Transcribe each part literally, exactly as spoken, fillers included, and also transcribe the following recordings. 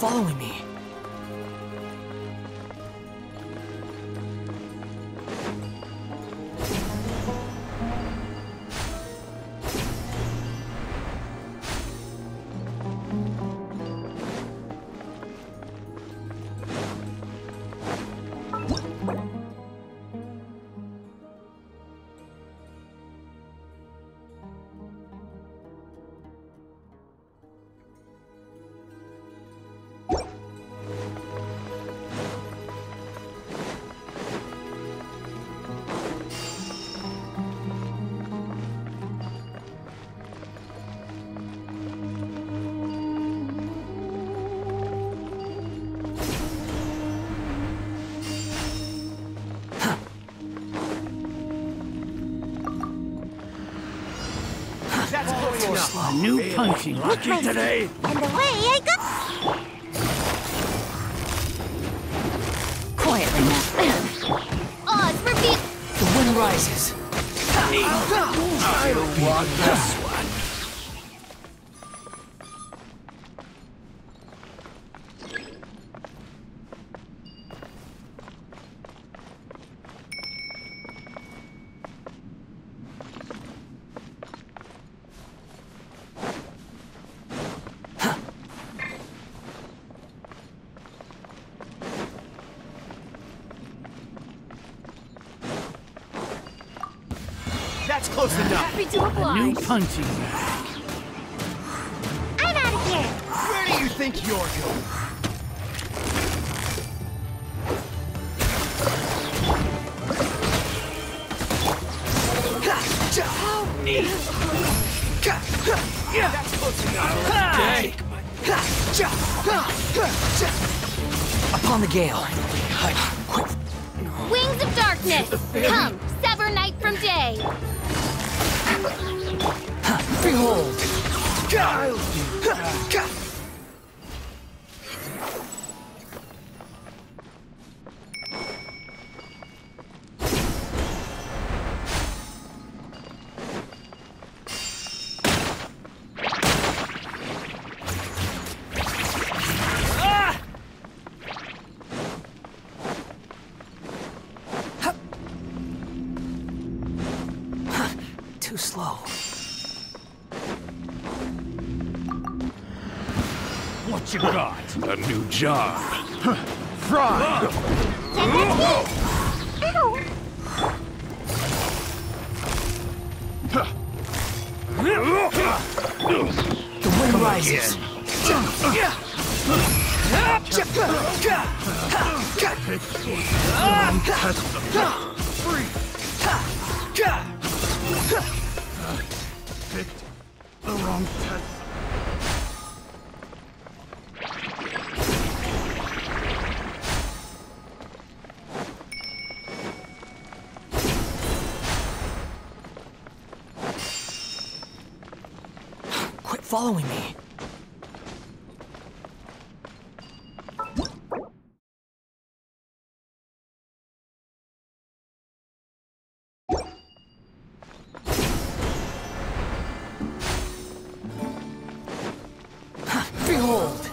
following me. A new punching lucky today. And away I go. Quietly now. Oz, reveal. The wind rises. I want this one. That's close enough. Happy to oblige. New punching bag. I'm out of here. Where do you think you're going? That's close enough. Okay. Upon the gale. Quick. Wings of darkness. Come, sever night from day. Behold. Too slow. What you got? A new job. Fry! The wind rises. Picked the wrong test. Quit following me. Behold!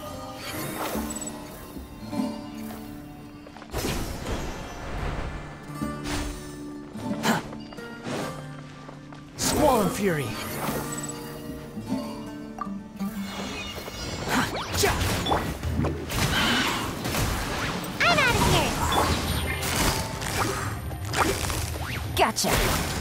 Squall and Fury! I'm out of here. Gotcha.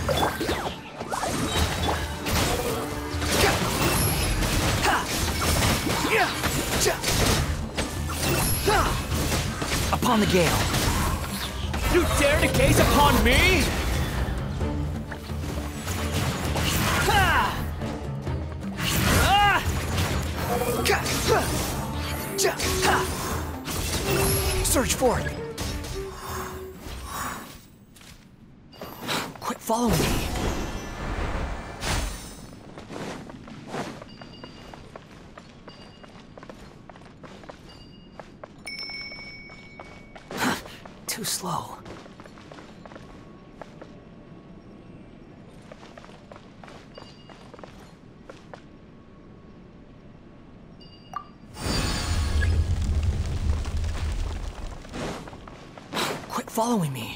Upon the gale. You dare to gaze upon me? Surge forth. Quit following me. Too slow. following me.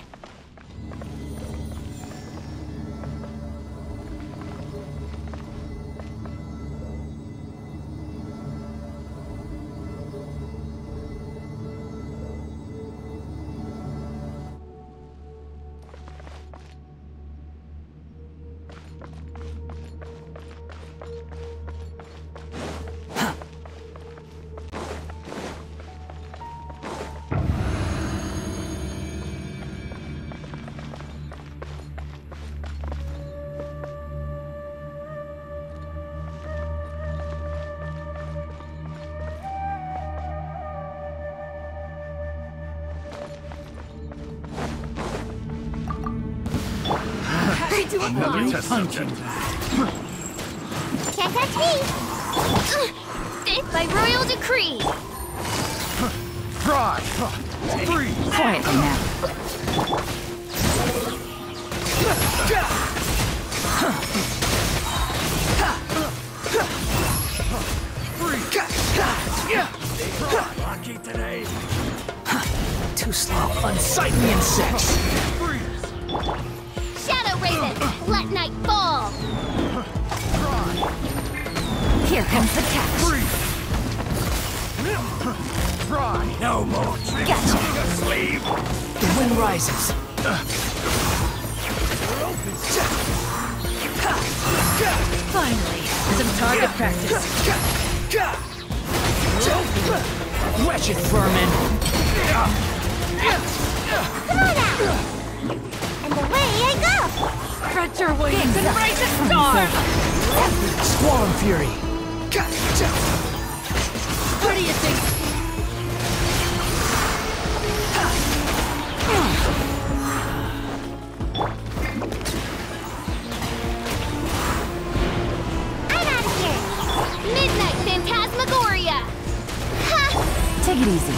Another test subject. Can't catch me! Death by royal decree! Fry! Freeze! Quietly now. Lucky today. Too slow. Unsightly insects. Shadow Raven! Let night fall! Here comes the catch. Fry! No more tricks Gotcha. up your sleeve! The wind rises. Finally, some target practice. Wretched vermin. Come on out! And away I go! Spread your wings and raise a storm! Squall and fury. What do you think? I'm out of here! Midnight Phantasmagoria! Ha! Take it easy.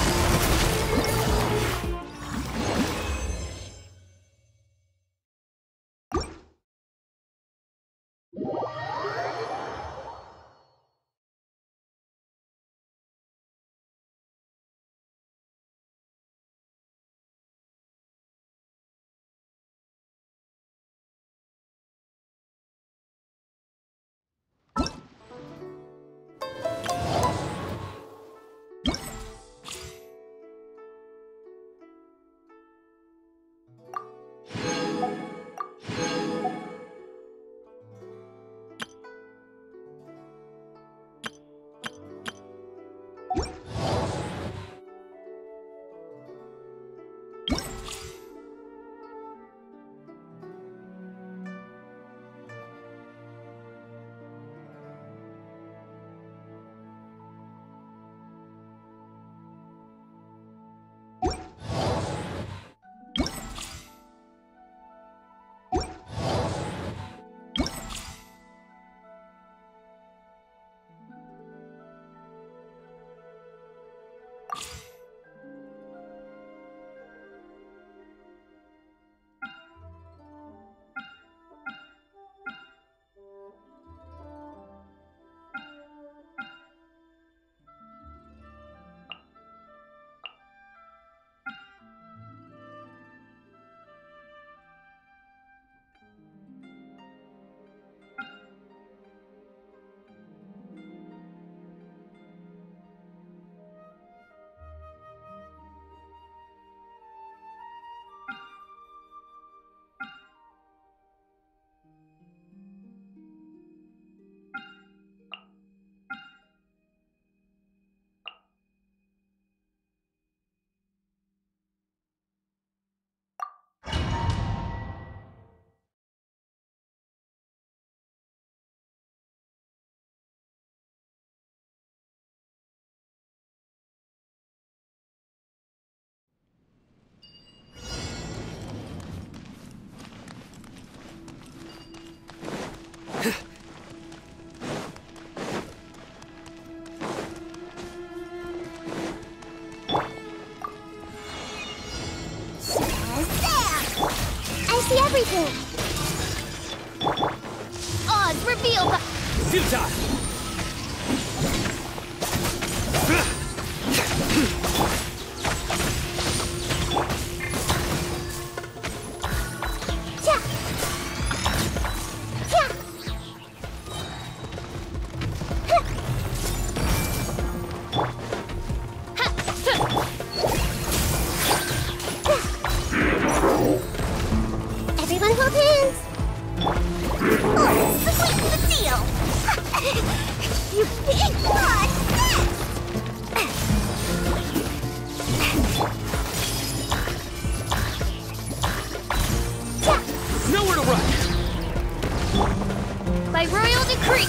see everything. Oz, reveal the... Futile! Everyone hold hands. Oh, what's the deal? You big one! Nowhere to run! By royal decree!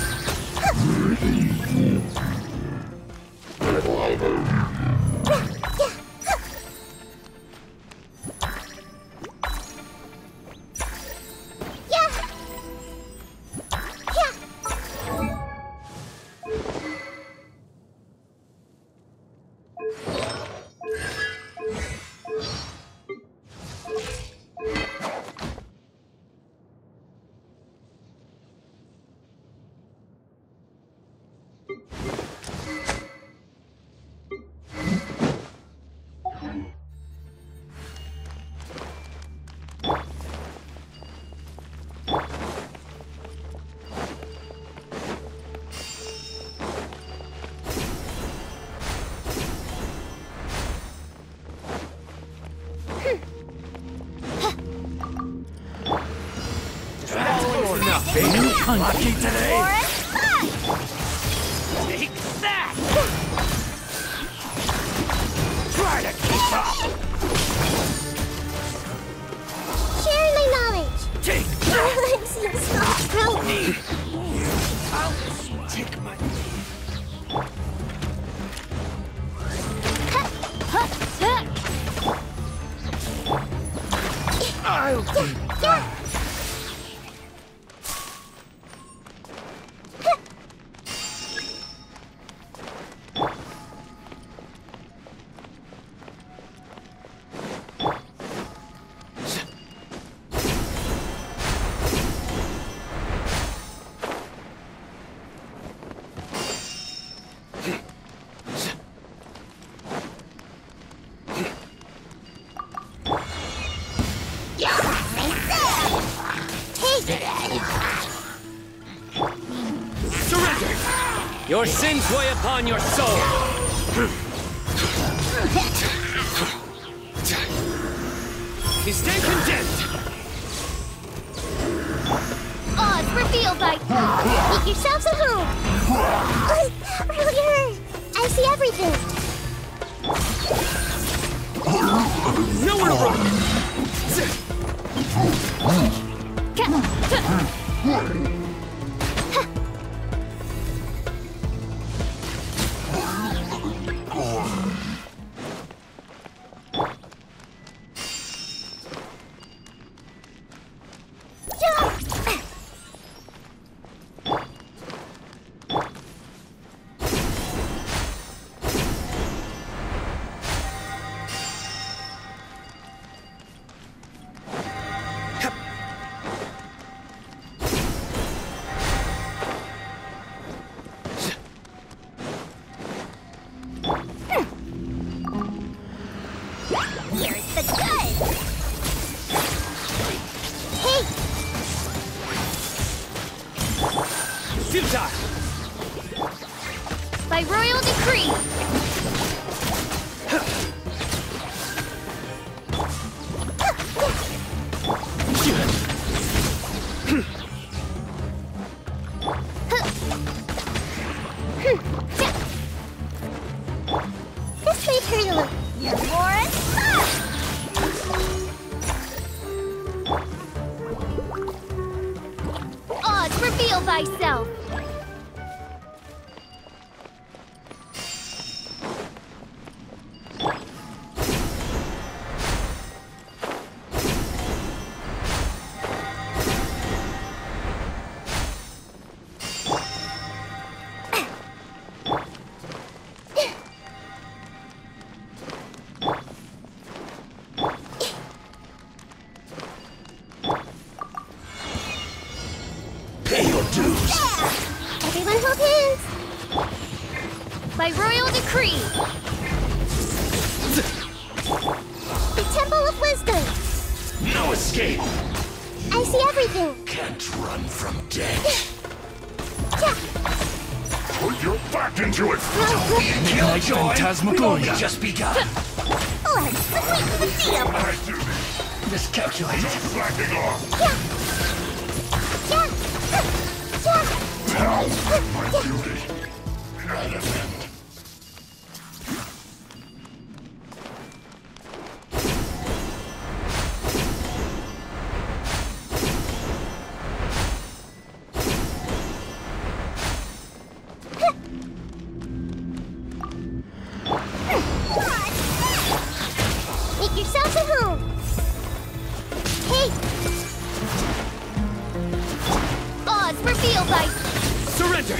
Lucky today. Take that! Try to keep up. Sharing my knowledge. Take I'm so soft. Help me. I'll take my. I'll be back. Surrender! Your sins weigh upon your soul! You stand condemned! Odds revealed by... Make yourselves at home! Earlier, I see everything! Nowhere to run! Here's the goods! Hey! Futile! By royal decree! This may hurt a little. You're more as fuck! Odds reveal thyself! Pay your dues. Everyone hold hands! By royal decree! The Temple of Wisdom! No escape. I see everything! Can't run from death. Put your back into it! Midnight Phantasmagoria just begun. Let's sweep the deal! I do this. Miscalculated. Slacking off. Now, my duty at an end. Make yourself at home. Hey! Oz, reveal thy... Surrender!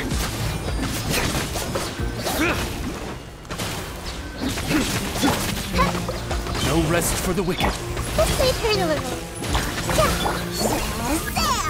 No rest for the wicked. Let's play turn a little. Shazam!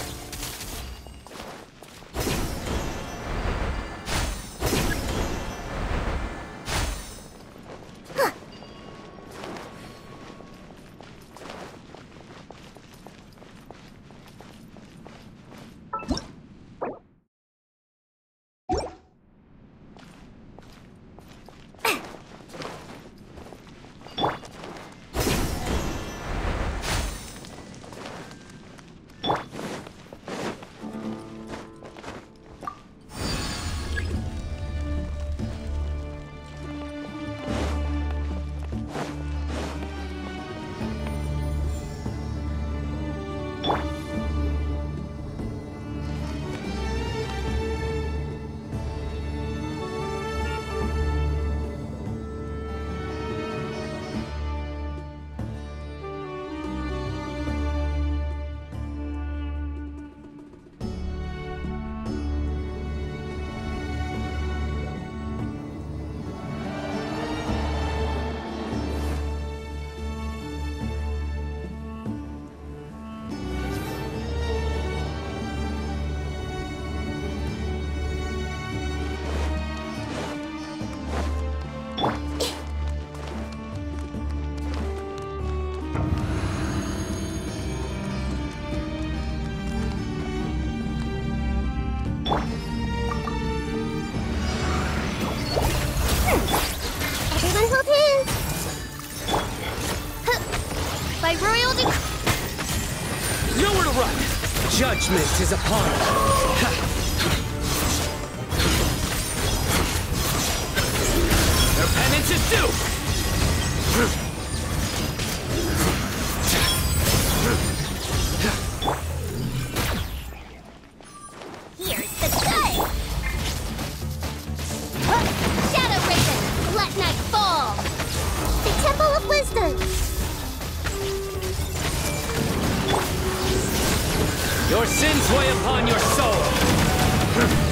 Everyone hold hands. Huh. By royal decree. Nowhere to run! Judgment is upon us. Their penance is due! Here's the good. Huh. Shadow Raven, let night fall. The Temple of Wisdom. Your sins weigh upon your soul!